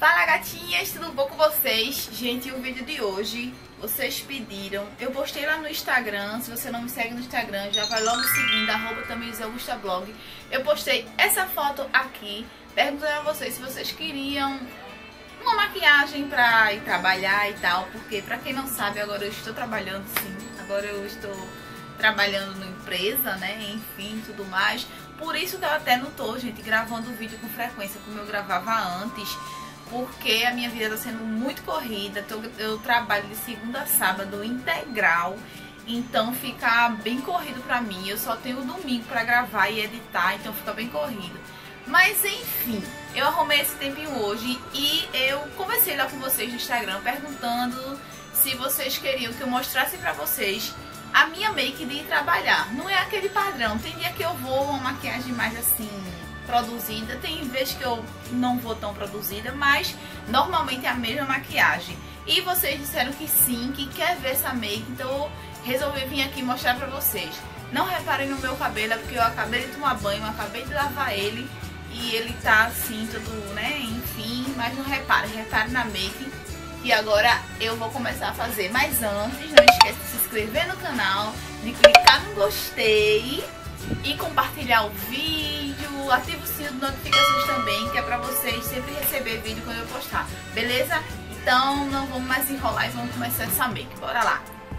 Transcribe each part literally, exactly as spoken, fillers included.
Fala gatinhas, tudo bom com vocês? Gente, o vídeo de hoje, vocês pediram, eu postei lá no Instagram. Se você não me segue no Instagram, já vai logo seguindo, arroba TamilisAugustaBlog. Eu postei essa foto aqui, perguntando a vocês se vocês queriam uma maquiagem pra ir trabalhar e tal. Porque pra quem não sabe, agora eu estou trabalhando sim, agora eu estou trabalhando numa empresa, né, enfim, tudo mais. Por isso que eu até não tô, gente, gravando o vídeo com frequência como eu gravava antes, porque a minha vida tá sendo muito corrida. Eu trabalho de segunda a sábado integral, então fica bem corrido pra mim. Eu só tenho o domingo pra gravar e editar, então fica bem corrido. Mas enfim, eu arrumei esse tempinho hoje e eu conversei lá com vocês no Instagram perguntando se vocês queriam que eu mostrasse pra vocês a minha make de ir trabalhar. Não é aquele padrão, tem dia que eu vou uma maquiagem mais assim produzida, tem vezes que eu não vou tão produzida, mas normalmente é a mesma maquiagem. E vocês disseram que sim, que quer ver essa make, então eu resolvi vir aqui mostrar pra vocês. Não reparem no meu cabelo, é porque eu acabei de tomar banho, acabei de lavar ele e ele tá assim, tudo, né, enfim, mas não reparem, reparem na make. E agora eu vou começar a fazer. Mas antes, não esquece de se inscrever no canal, de clicar no gostei e compartilhar o vídeo. Ativa o sino de notificações também, que é pra vocês sempre receber vídeo quando eu postar. Beleza? Então não vamos mais enrolar e vamos começar essa make. Bora lá!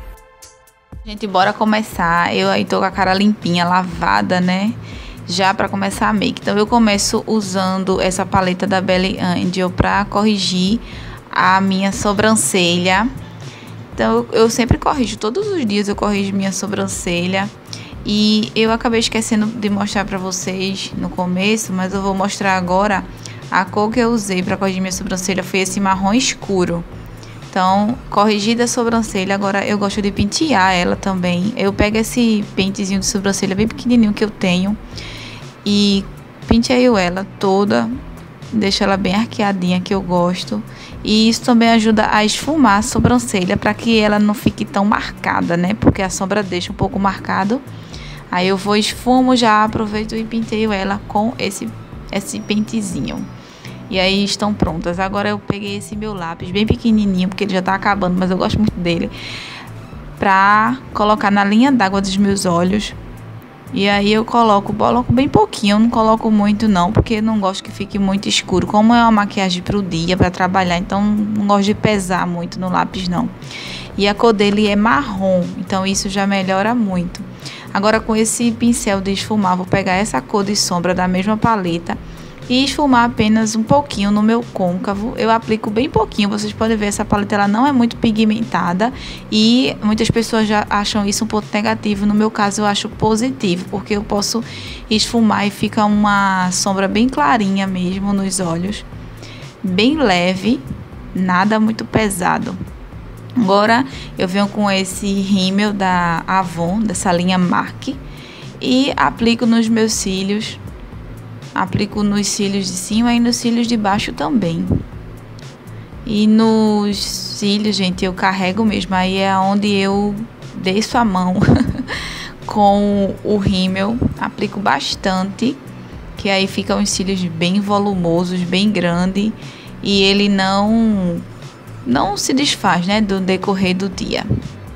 Gente, bora começar. Eu aí tô com a cara limpinha, lavada, né? Já pra começar a make. Então eu começo usando essa paleta da Belly Angel pra corrigir a minha sobrancelha. Então eu sempre corrijo, todos os dias eu corrijo minha sobrancelha. E eu acabei esquecendo de mostrar pra vocês no começo, mas eu vou mostrar agora. A cor que eu usei pra corrigir minha sobrancelha foi esse marrom escuro. Então, corrigida a sobrancelha, agora eu gosto de pentear ela também. Eu pego esse pentezinho de sobrancelha bem pequenininho que eu tenho e penteio ela toda, deixo ela bem arqueadinha, que eu gosto. E isso também ajuda a esfumar a sobrancelha, para que ela não fique tão marcada, né? Porque a sombra deixa um pouco marcado. Aí eu vou, esfumo, já aproveito e penteio ela com esse, esse pentezinho. E aí estão prontas. Agora eu peguei esse meu lápis bem pequenininho, porque ele já tá acabando, mas eu gosto muito dele, pra colocar na linha d'água dos meus olhos. E aí eu coloco, coloco bem pouquinho, eu não coloco muito não, porque eu não gosto que fique muito escuro. Como é uma maquiagem pro dia, para trabalhar, então não gosto de pesar muito no lápis não. E a cor dele é marrom, então isso já melhora muito. Agora com esse pincel de esfumar, vou pegar essa cor de sombra da mesma paleta e esfumar apenas um pouquinho no meu côncavo. Eu aplico bem pouquinho, vocês podem ver, essa paleta ela não é muito pigmentada e muitas pessoas já acham isso um ponto negativo. No meu caso eu acho positivo, porque eu posso esfumar e fica uma sombra bem clarinha mesmo nos olhos, bem leve, nada muito pesado. Agora eu venho com esse rímel da Avon, dessa linha Mark, e aplico nos meus cílios. Aplico nos cílios de cima e nos cílios de baixo também. E nos cílios, gente, eu carrego mesmo. Aí é onde eu desço a mão com o rímel. Aplico bastante, que aí ficam os cílios bem volumosos, bem grande. E ele não, não se desfaz, né, do decorrer do dia.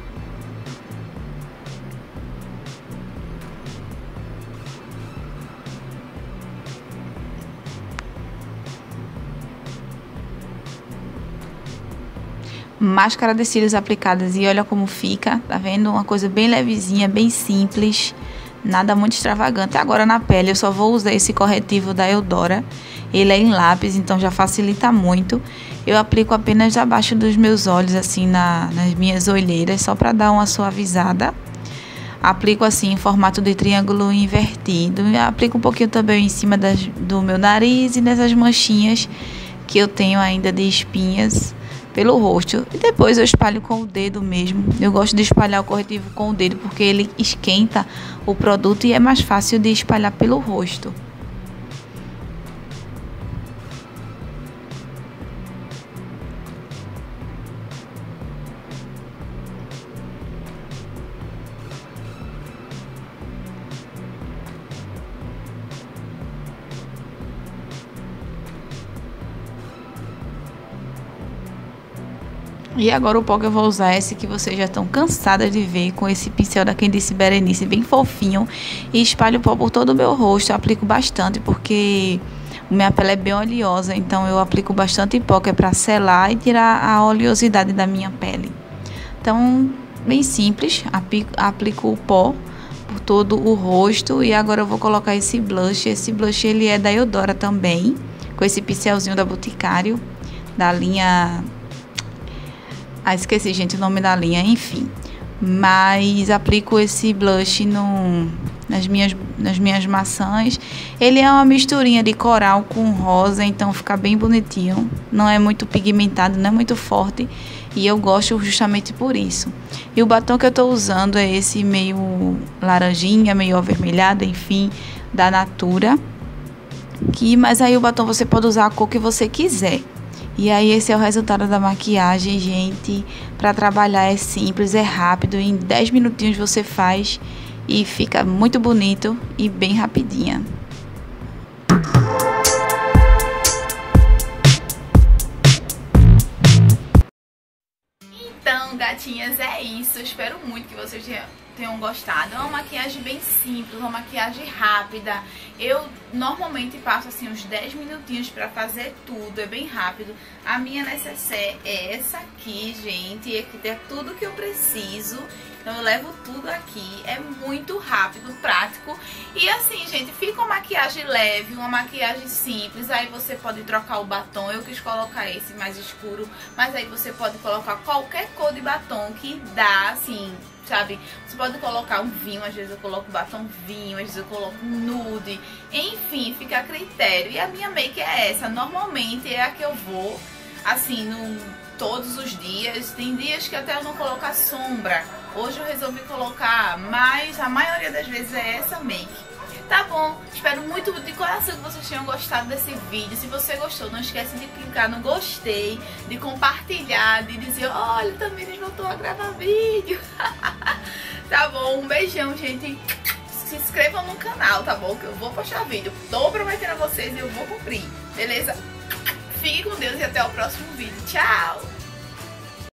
Máscara de cílios aplicadas e olha como fica, tá vendo? Uma coisa bem levezinha, bem simples, nada muito extravagante. Agora na pele eu só vou usar esse corretivo da Eudora, ele é em lápis, então já facilita muito. Eu aplico apenas abaixo dos meus olhos, assim, na, nas minhas olheiras, só para dar uma suavizada. Aplico assim em formato de triângulo invertido, e aplico um pouquinho também em cima das, do meu nariz e nessas manchinhas que eu tenho ainda de espinhas pelo rosto. E depois eu espalho com o dedo mesmo. Eu gosto de espalhar o corretivo com o dedo porque ele esquenta o produto e é mais fácil de espalhar pelo rosto. E agora o pó que eu vou usar é esse que vocês já estão cansadas de ver, com esse pincel da Quem Disse Berenice, bem fofinho. E espalho o pó por todo o meu rosto, eu aplico bastante, porque minha pele é bem oleosa, então eu aplico bastante pó, que é pra selar e tirar a oleosidade da minha pele. Então, bem simples, aplico, aplico o pó por todo o rosto. E agora eu vou colocar esse blush. Esse blush ele é da Eudora também, com esse pincelzinho da Boticário, da linha... Ah, esqueci, gente, o nome da linha, enfim. Mas aplico esse blush no, nas, minhas, nas minhas maçãs. Ele é uma misturinha de coral com rosa, então fica bem bonitinho. Não é muito pigmentado, não é muito forte. E eu gosto justamente por isso. E o batom que eu tô usando é esse meio laranjinha, meio avermelhado, enfim, da Natura. Que, mas aí o batom você pode usar a cor que você quiser. E aí esse é o resultado da maquiagem, gente. Pra trabalhar é simples, é rápido. Em dez minutinhos você faz e fica muito bonito e bem rapidinha. Então, gatinhas, é isso. Eu espero muito que vocês tenham gostado. É uma maquiagem bem simples, uma maquiagem rápida. Eu normalmente passo assim uns dez minutinhos pra fazer tudo, é bem rápido. A minha necessaire é essa aqui, gente. E aqui tem tudo que eu preciso. Então eu levo tudo aqui, é muito rápido, prático. E assim, gente, fica uma maquiagem leve, uma maquiagem simples. Aí você pode trocar o batom, eu quis colocar esse mais escuro, mas aí você pode colocar qualquer cor de batom que dá, assim, sabe? Você pode colocar um vinho, às vezes eu coloco batom vinho, às vezes eu coloco nude. Enfim, fica a critério. E a minha make é essa, normalmente é a que eu vou, assim, no... todos os dias. Tem dias que até eu não coloco a sombra. Hoje eu resolvi colocar, mas a maioria das vezes é essa make. Tá bom? Espero muito de coração que vocês tenham gostado desse vídeo. Se você gostou, não esquece de clicar no gostei, de compartilhar, de dizer, olha, Tamires voltou a gravar vídeo. Tá bom? Um beijão, gente. Se inscrevam no canal, tá bom? Que eu vou postar vídeo. Tô prometendo a vocês e eu vou cumprir. Beleza? Fique com Deus e até o próximo vídeo. Tchau!